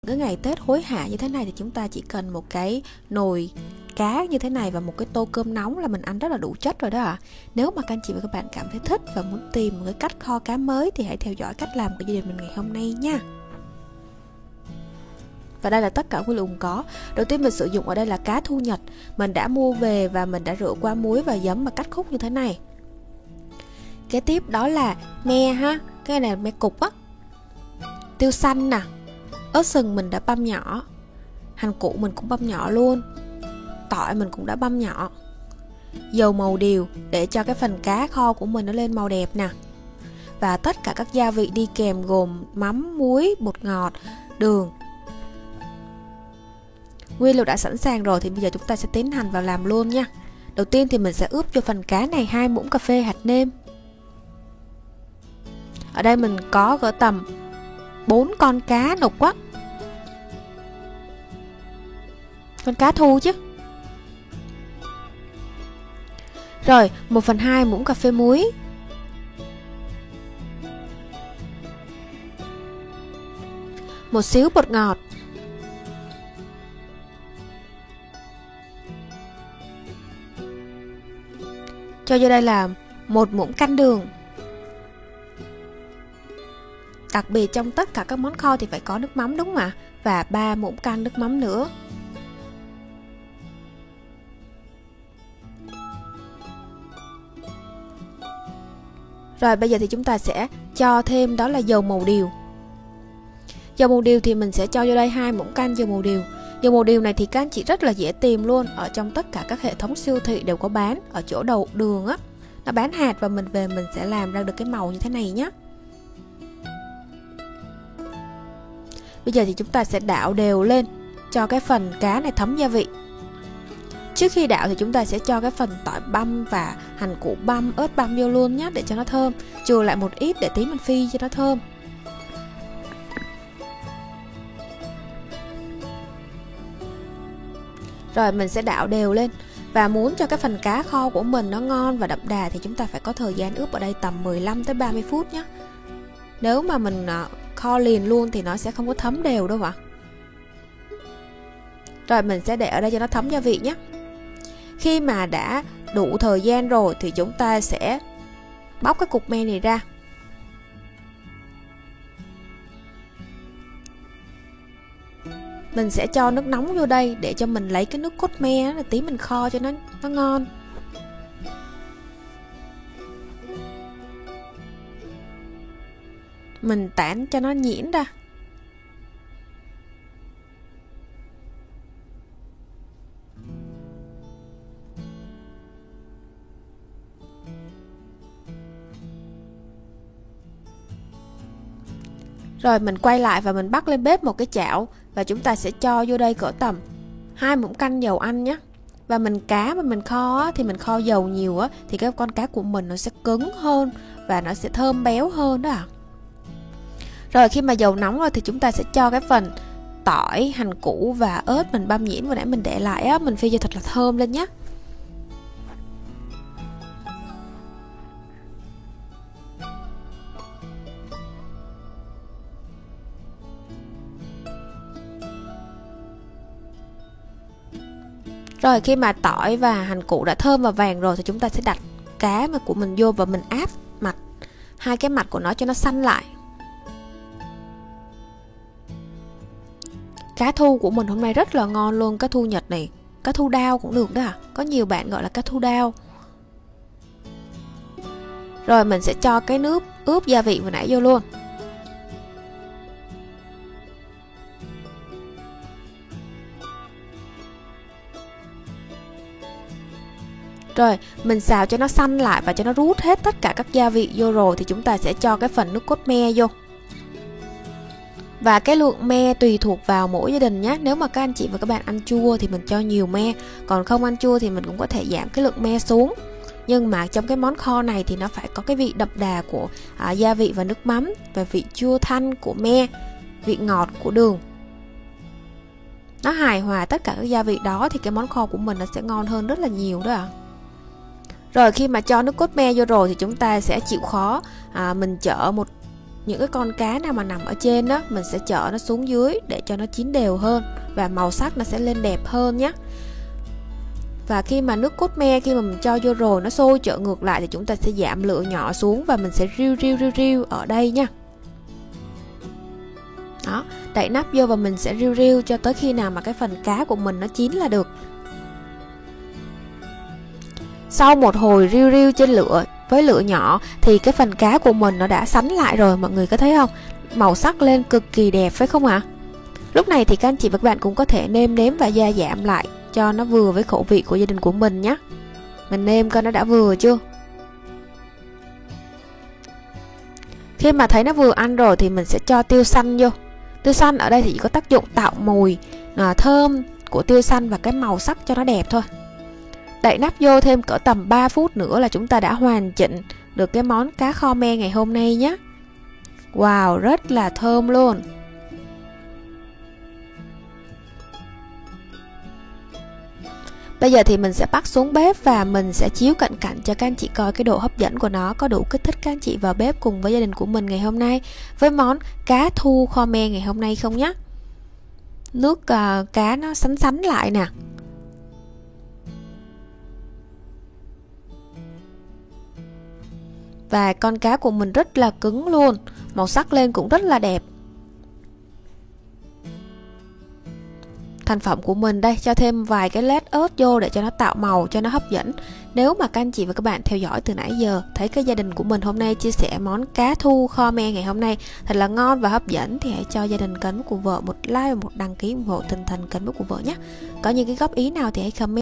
Cái ngày Tết hối hả như thế này thì chúng ta chỉ cần một cái nồi cá như thế này và một cái tô cơm nóng là mình ăn rất là đủ chất rồi đó ạ. Nếu mà các anh chị và các bạn cảm thấy thích và muốn tìm một cái cách kho cá mới thì hãy theo dõi cách làm của gia đình mình ngày hôm nay nha. Và đây là tất cả nguyên liệu gồm có. Đầu tiên mình sử dụng ở đây là cá thu Nhật. Mình đã mua về và mình đã rửa qua muối và giấm và cắt khúc như thế này. Kế tiếp đó là me ha. Cái này là me cục á. Tiêu xanh nè. Ớt sừng mình đã băm nhỏ. Hành củ mình cũng băm nhỏ luôn. Tỏi mình cũng đã băm nhỏ. Dầu màu điều để cho cái phần cá kho của mình nó lên màu đẹp nè. Và tất cả các gia vị đi kèm gồm mắm, muối, bột ngọt, đường. Nguyên liệu đã sẵn sàng rồi thì bây giờ chúng ta sẽ tiến hành vào làm luôn nha. Đầu tiên thì mình sẽ ướp cho phần cá này 2 muỗng cà phê hạt nêm. Ở đây mình có cỡ tầm 4 con cá nục quá. Con cá thu chứ. Rồi 1/2 muỗng cà phê muối. Một xíu bột ngọt. Cho vô đây là 1 muỗng canh đường. Đặc biệt trong tất cả các món kho thì phải có nước mắm đúng không ạ? Và 3 muỗng canh nước mắm nữa. Rồi bây giờ thì chúng ta sẽ cho thêm đó là dầu màu điều. Dầu màu điều thì mình sẽ cho vô đây 2 muỗng canh dầu màu điều. Dầu màu điều này thì các anh chị rất là dễ tìm luôn. Ở trong tất cả các hệ thống siêu thị đều có bán. Ở chỗ đầu đường á, nó bán hạt và mình về mình sẽ làm ra được cái màu như thế này nhé. Bây giờ thì chúng ta sẽ đảo đều lên cho cái phần cá này thấm gia vị. Trước khi đảo thì chúng ta sẽ cho cái phần tỏi băm và hành củ băm, ớt băm vô luôn nhé để cho nó thơm. Chừa lại một ít để tí mình phi cho nó thơm. Rồi mình sẽ đảo đều lên. Và muốn cho cái phần cá kho của mình nó ngon và đậm đà thì chúng ta phải có thời gian ướp ở đây tầm 15 tới 30 phút nhé. Nếu mà mình kho liền luôn thì nó sẽ không có thấm đều đâu ạ. Rồi mình sẽ để ở đây cho nó thấm gia vị nhé. Khi mà đã đủ thời gian rồi thì chúng ta sẽ bóc cái cục me này ra. Mình sẽ cho nước nóng vô đây để cho mình lấy cái nước cốt me đó, tí mình kho cho nó ngon. Mình tản cho nó nhuyễn ra. Rồi mình quay lại và mình bắt lên bếp một cái chảo. Và chúng ta sẽ cho vô đây cỡ tầm 2 muỗng canh dầu ăn nhé. Và cá mà mình kho á, thì mình kho dầu nhiều á, thì cái con cá của mình nó sẽ cứng hơn và nó sẽ thơm béo hơn đó ạ. Rồi khi mà dầu nóng rồi thì chúng ta sẽ cho cái phần tỏi, hành củ và ớt mình băm nhuyễn vừa nãy mình để lại á, mình phi cho thật là thơm lên nhé. Rồi khi mà tỏi và hành củ đã thơm và vàng rồi thì chúng ta sẽ đặt cá của mình vô và mình áp mặt, hai cái mặt của nó cho nó xanh lại. Cá thu của mình hôm nay rất là ngon luôn, cá thu Nhật này, cá thu đao cũng được đó à. Có nhiều bạn gọi là cá thu đao. Rồi mình sẽ cho cái nước ướp gia vị vừa nãy vô luôn. Rồi mình xào cho nó xanh lại và cho nó rút hết tất cả các gia vị vô rồi thì chúng ta sẽ cho cái phần nước cốt me vô. Và cái lượng me tùy thuộc vào mỗi gia đình nhé. Nếu mà các anh chị và các bạn ăn chua thì mình cho nhiều me. Còn không ăn chua thì mình cũng có thể giảm cái lượng me xuống. Nhưng mà trong cái món kho này thì nó phải có cái vị đậm đà của gia vị và nước mắm. Và vị chua thanh của me, vị ngọt của đường. Nó hài hòa tất cả các gia vị đó thì cái món kho của mình nó sẽ ngon hơn rất là nhiều đó ạ. Rồi khi mà cho nước cốt me vô rồi thì chúng ta sẽ chịu khó mình chở một những cái con cá nào mà nằm ở trên đó mình sẽ chở nó xuống dưới để cho nó chín đều hơn và màu sắc nó sẽ lên đẹp hơn nhé. Và khi mà nước cốt me khi mà mình cho vô rồi nó sôi trở ngược lại thì chúng ta sẽ giảm lửa nhỏ xuống và mình sẽ riu ở đây nha. Đó, đậy nắp vô và mình sẽ riu cho tới khi nào mà cái phần cá của mình nó chín là được. Sau một hồi riu trên lửa với lửa nhỏ thì cái phần cá của mình nó đã sánh lại rồi, mọi người có thấy không? Màu sắc lên cực kỳ đẹp phải không ạ? Lúc này thì các anh chị và các bạn cũng có thể nêm nếm và gia giảm lại cho nó vừa với khẩu vị của gia đình của mình nhé. Mình nêm coi nó đã vừa chưa. Khi mà thấy nó vừa ăn rồi thì mình sẽ cho tiêu xanh vô. Tiêu xanh ở đây thì chỉ có tác dụng tạo mùi thơm của tiêu xanh và cái màu sắc cho nó đẹp thôi. Đậy nắp vô thêm cỡ tầm 3 phút nữa là chúng ta đã hoàn chỉnh được cái món cá kho me ngày hôm nay nhé. Wow, rất là thơm luôn. Bây giờ thì mình sẽ bắt xuống bếp và mình sẽ chiếu cận cảnh cho các anh chị coi cái độ hấp dẫn của nó có đủ kích thích các anh chị vào bếp cùng với gia đình của mình ngày hôm nay với món cá thu kho me ngày hôm nay không nhé. Nước cá nó sánh lại nè. Và con cá của mình rất là cứng luôn, màu sắc lên cũng rất là đẹp. Thành phẩm của mình đây, cho thêm vài cái lát ớt vô để cho nó tạo màu, cho nó hấp dẫn. Nếu mà các anh chị và các bạn theo dõi từ nãy giờ thấy cái gia đình của mình hôm nay chia sẻ món cá thu kho me ngày hôm nay thật là ngon và hấp dẫn thì hãy cho gia đình Kênh của Vợ một like và một đăng ký ủng hộ tinh thần kênh của Vợ nhé. Có những cái góp ý nào thì hãy comment